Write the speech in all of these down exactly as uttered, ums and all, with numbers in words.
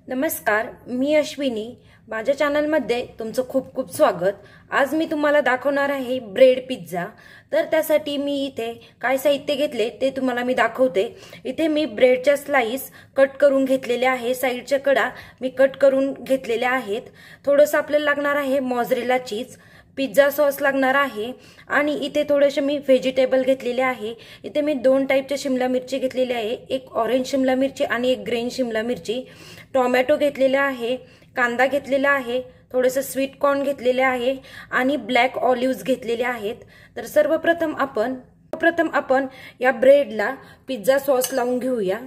नमस्कार, मी अश्विनी। माझ्या चॅनलमध्ये तुमचं खूप खूप स्वागत। आज मी तुम्हाला दाखवणार आहे ब्रेड पिझ्झा। तर त्यासाठी मी इथे काय साहित्य घेतले ते तुम्हाला मी दाखवते। इथे मी ब्रेडच्या स्लाइस कट करून घेतलेले आहे, साइडच्या कडा मी कट करून घेतलेल्या आहेत। थोडंसं आपल्याला लागणार आहे मोझरेला चीज, पिझ्झा सॉस लागणार आहे आणि इथे थोडेसे मी व्हेजिटेबल घेतलेले आहे। इथे मी दोन टाइपचे शिमला मिरची घेतलेली आहे, एक ऑरेंज शिमला मिरची आणि एक ग्रीन शिमला मिरची। टोमॅटो घेतलेला आहे, कांदा घेतलेला आहे, थोडेसे स्वीट कॉर्न घेतलेले आहे आणि ब्लॅक ऑलिव्हज घेतलेले आहेत। तर सर्वप्रथम आपण प्रथम आपण या ब्रेडला पिझ्झा सॉस लावून घेऊया।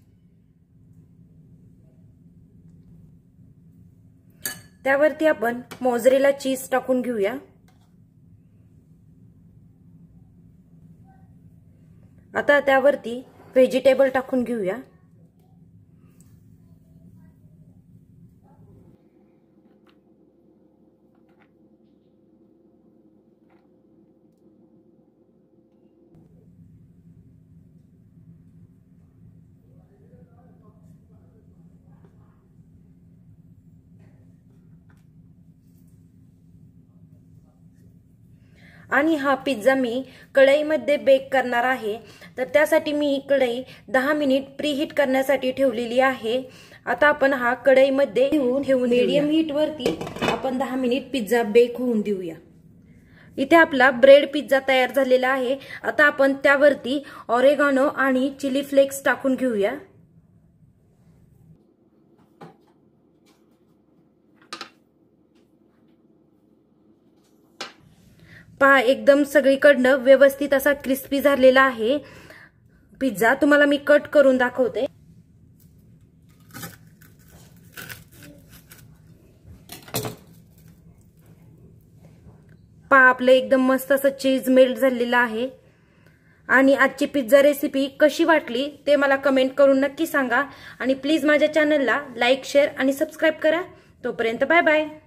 त्यावरती आपण मोझरेला चीज टाकून घेऊया। आता त्यावरती व्हेजिटेबल टाकून घेऊया। आणि हा पिझ्झा मी कढईमध्ये बेक करणार आहे। तर त्यासाठी मी कढई दहा मिनिट प्रीहीट करण्यासाठी ठेवलेली आहे। आता आपण हा कढईमध्ये ठेवून मीडियम हीट वरती आपण दहा मिनिट पिझ्झा बेक होऊन देऊया। इथे आपला ब्रेड पिझ्झा तयार झालेला आहे। आता आपण त्यावरती ऑरेगानो आणि चिली फ्लेक्स टाकून घेऊया। पहा, एकदम सगळीकडनं व्यवस्थित असा क्रिस्पी झालेला आहे पिझ्झा। तुम्हाला मी कट करून दाखवते। पहा, आपलं एकदम मस्त असं चीज मेल्ट झालेलं आहे। आणि आजची पिझ्झा रेसिपी कशी वाटली ते मला कमेंट करून नक्की सांगा आणि प्लीज माझ्या चॅनलला लाईक, शेअर आणि सबस्क्राईब करा। तोपर्यंत बाय बाय।